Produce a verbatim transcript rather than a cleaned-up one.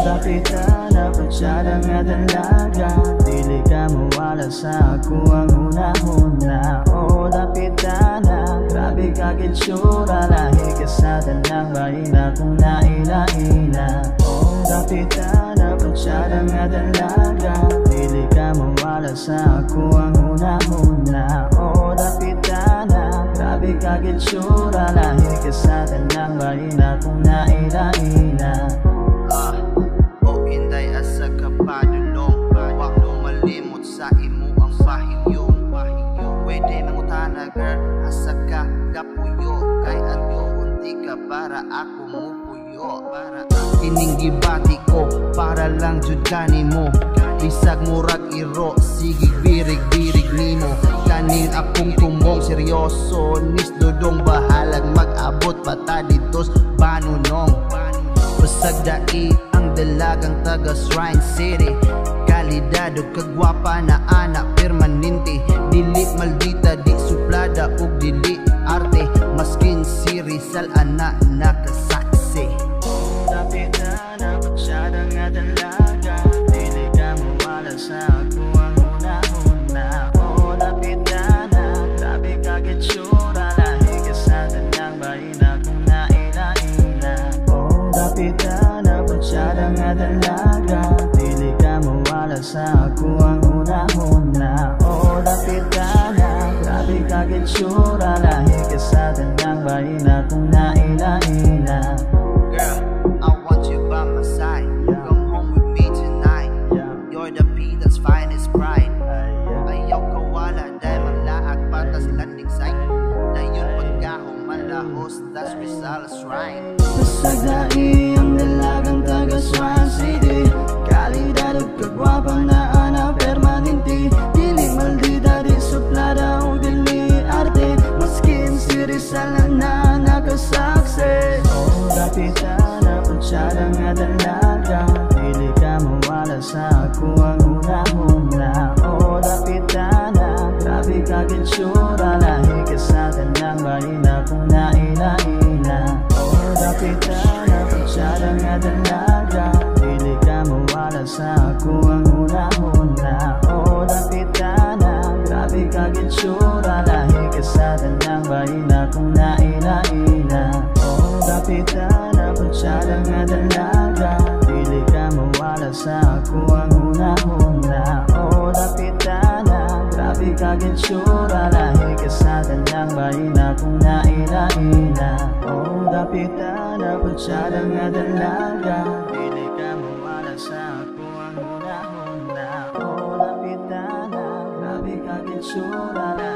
Kapitan na pasyada nga dalaga, dili ka mawala sa ako ang una-una. O dapitan na, grabe ka gitsura, lahi ka sa tanang bahina kung naila-ila. O dapitan na pasyada nga dalaga, dili ka mawala sa ako ang una-una. O dapitan na, grabe ka gitsura, lahi ka sa tanang bahina kung naila-ila. Ah, o inday asa ka padulong, wa mo malimot sa imo ang bahiyong. Pwede mangutana girl, asa ka gapuyo, kay adyo unti ka para ako mo puyo. Para kining gibati ko, para lang jud kanimo, bisag murag iro, sige birig-birig nimo. Kanin akong tumong seryoso, nis dodong bahalag mag-abot pata ditos banunong. Basag dai ang dalagang taga Shrine City, kalidado kagwapa na anak permanente. Dili maldita, di suplada ug dili arte, maskin si Rizal anak nakasaksi. Dapitan na pasyada nga dalaga, dili ka mawala sa ako ang una-una. O dapitan na, grabe ka gitsura, lahi ka sa tanang bahina kung naila-ila. O dapitan na pasyada nga dalaga, dili ka mawala sa ako ang una-una. O dapitan na, grabe ka gitsura, lahi ka sa tanang bahina kung naila-ila. Girl, I want you by my side, come home with me tonight. You're the Peter's finest bride. Ayaw kawala dahil malaag patas landing site. Dayon pagkahong malahos, that's Rizal's Shrine. Basag dai ang dalagang taga Shrine City, kalidad ug kagwapa na ana permanente. Dili maldita, di suplada o dili arte, maskin si Rizal na nakasaksi. O dapitan na pasyada nga dalaga, dili ka mawala sa ako ang una-una. O dapitan na, grabe ka gitsura, lahi ka sa tanang bahina kung naila-ila. O dapitan na pasyada nga dalaga, dili ka mawala sa ako ang una-una. O dapitan na, grabe ka gitsura, lahi ka sa tanang bahina kung naila-ila. O dapitan na pasyada nga dalaga, dili ka mawala sa ako ang una-una. O dapitan na, grabe ka gitsura, lahi ka sa tanang bahina kung naila-ila. O dapitan na pasyada nga dalaga, dili ka mawala sa ako ang una-una. O dapitan na, grabe ka gitsura,